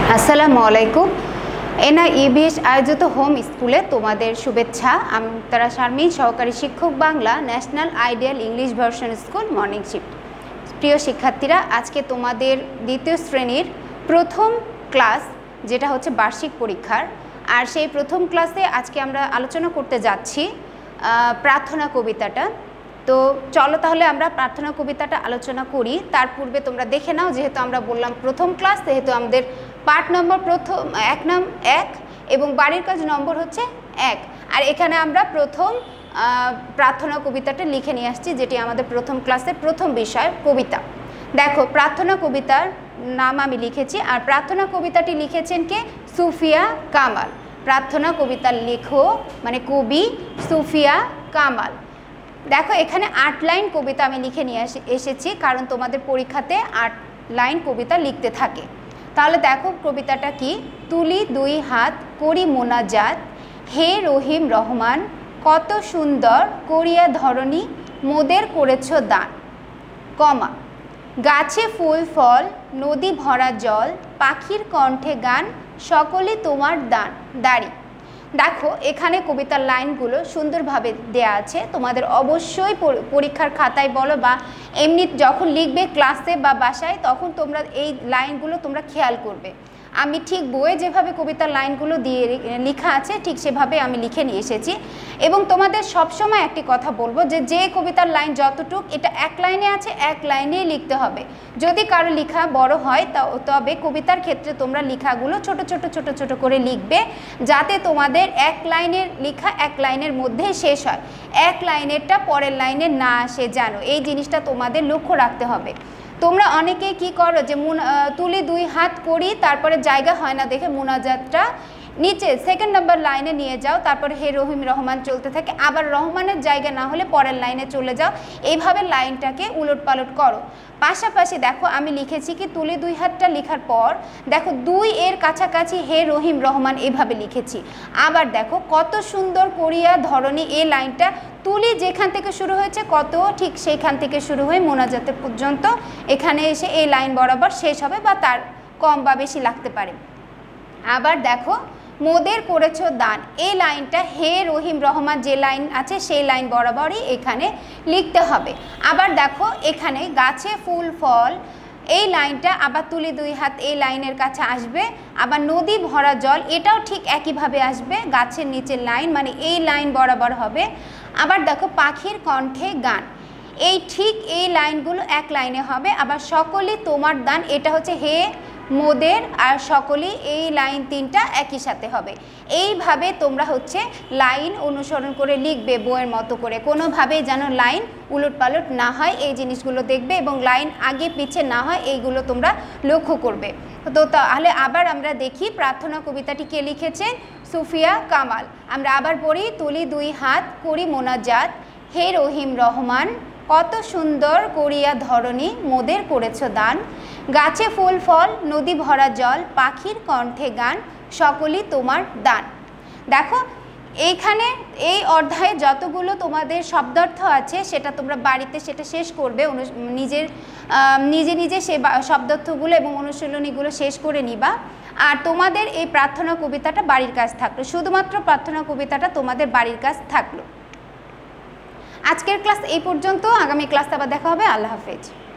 আসসালামু আলাইকুম। এনআইবিএস আয়োজিত হোম স্কুলে তোমাদের শুভেচ্ছা। আমি মুক্তারা শারমিন, সহকারী শিক্ষক Bangla, national ideal English version school, morning shift. প্রিয় শিক্ষার্থীরা, আজকে তোমাদের দ্বিতীয় শ্রেণীর প্রথম ক্লাস, যেটা হচ্ছে বার্ষিক পরীক্ষার। আর সেই প্রথম ক্লাসে আজকে আমরা আলোচনা করতে যাচ্ছি প্রার্থনা কবিতাটা। তো চলো তাহলে আমরা প্রার্থনা কবিতাটা আলোচনা করি। তার পূর্বে তোমরা দেখে নাও, যেহেতু আমরা বললাম প্রথম ক্লাস, সেহেতু আমাদের পার্ট নম্বর প্রথম এক এবং বাড়ির কাজ নম্বর হচ্ছে 1। আর এখানে আমরা প্রথম প্রার্থনা কবিতাটা লিখে নিয়ে আসছি, যেটি আমাদের প্রথম ক্লাসের প্রথম বিষয় কবিতা। দেখো, প্রার্থনা কবিতার নাম আমি লিখেছি, আর প্রার্থনা কবিতাটি লিখেছেন কে? সুফিয়া কামাল। প্রার্থনা কবিতার লেখক মানে কবি সুফিয়া কামাল। দেখো, এখানে 8 লাইন কবিতা আমি লিখে নিয়ে এসেছি, কারণ তোমাদের পরীক্ষাতে 8 লাইন কবিতা লিখতে থাকে। তাহলে দেখো কবিতাটা কি? তুলি 2 হাত করি মোনাজাত, হে রহিম রহমান, কত সুন্দর করিয়া ধরণী মোদের করেছ দান, কমা, গাছে ফুল ফল নদী ভরা জল, পাখির কণ্ঠে গান, সকলে তোমার দান দাড়ি। দেখো, এখানে কবিতার লাইনগুলো সুন্দরভাবে দেয়া আছে। তোমাদের অবশ্যই পরীক্ষার খাতায় বলো বা এমনি যখন লিখবে ক্লাসে বা বাসায়, তখন তোমরা এই লাইনগুলো তোমরা খেয়াল করবে। আমি ঠিক বইয়ে যেভাবে কবিতার লাইনগুলো দিয়ে লেখা আছে, ঠিক সেভাবে আমি লিখে নিয়ে এসেছি। এবং তোমাদের সবসময় একটি কথা বলবো, যে কবিতার লাইন যতটুক, এটা 1 লাইনে আছে, 1 লাইনেই লিখতে হবে। যদি কারো লেখা বড় হয় তবে কবিতার ক্ষেত্রে তোমরা লেখাগুলো ছোট ছোট করে লিখবে, যাতে তোমাদের 1 লাইনের লেখা 1 লাইনের মধ্যেই শেষ হয়, 1 লাইনেরটা পরের লাইনে না আসে, জানো এই জিনিসটা তোমাদের লক্ষ্য রাখতে হবে। তোমরা অনেকেই কি করো, যে তুলি 2 হাত করি, তারপরে জায়গা হয় না দেখে মোনাজাতটা নিচে 2nd নম্বর লাইনে নিয়ে যাও, তারপরে হে রহিম রহমান চলতে থাকে, আবার রহমানের জায়গা না হলে পরের লাইনে চলে যাও। এইভাবে লাইনটাকে উলট পালট করো। পাশাপাশি দেখো, আমি লিখেছি কি তুলি 2 হাতটা লেখার পর দেখো 2 এর কাছাকাছি হে রহিম রহমান এভাবে লিখেছি। আবার দেখো কত সুন্দর করিয়া ধরণী, এই লাইনটা তুলি যেখান থেকে শুরু হয়েছে কত, ঠিক সেইখান থেকে শুরু হয়ে মোনাজাতের পর্যন্ত এখানে এসে এই লাইন বরাবর শেষ হবে, বা তার কম বা বেশি লাগতে পারে। আবার দেখো মোদের করেছ দান, এই লাইনটা হে রহিম রহমান যে লাইন আছে সেই লাইন বরাবরই এখানে লিখতে হবে। আবার দেখো এখানে গাছে ফুল ফল, এই লাইনটা আবার তুলি 2 হাত এই লাইনের কাছে আসবে। আবার নদী ভরা জল, এটাও ঠিক একইভাবে আসবে, গাছের নিচের লাইন মানে এই লাইন বরাবর হবে। আবার দেখো পাখির কণ্ঠে গান, এই ঠিক এই লাইনগুলো 1 লাইনে হবে। আবার সকলে তোমার দান, এটা হচ্ছে হে মোদের আর সকলেই, এই লাইন 3টা একই সাথে হবে। এইভাবে তোমরা হচ্ছে লাইন অনুসরণ করে লিখবে বইয়ের মতো করে, কোনোভাবেই যেন লাইন উলট পালট না হয় এই জিনিসগুলো দেখবে, এবং লাইন আগে পিছে না হয় এইগুলো তোমরা লক্ষ্য করবে। তো তাহলে আবার আমরা দেখি প্রার্থনা কবিতাটি কে লিখেছেন? সুফিয়া কামাল। আমরা আবার পড়ি, তুলি 2 হাত করি মোনাজাত, হে রহিম রহমান, কত সুন্দর করিয়া ধরণী মোদের করেছ দান, গাছে ফুল ফল নদী ভরা জল, পাখির কণ্ঠে গান, সকলই তোমার দান। দেখো এইখানে এই অধ্যায়ে যতগুলো তোমাদের শব্দার্থ আছে, সেটা তোমরা বাড়িতে সেটা শেষ করবে, নিজে সে শব্দার্থগুলো এবং অনুশীলনীগুলো শেষ করে নিবা। আর তোমাদের এই প্রার্থনা কবিতাটা বাড়ির কাজ থাকলো, শুধুমাত্র প্রার্থনা কবিতাটা তোমাদের বাড়ির কাজ থাকলো। আজকের ক্লাস এই পর্যন্ত, আগামী ক্লাসে আবার দেখা হবে। আল্লাহ হাফেজ।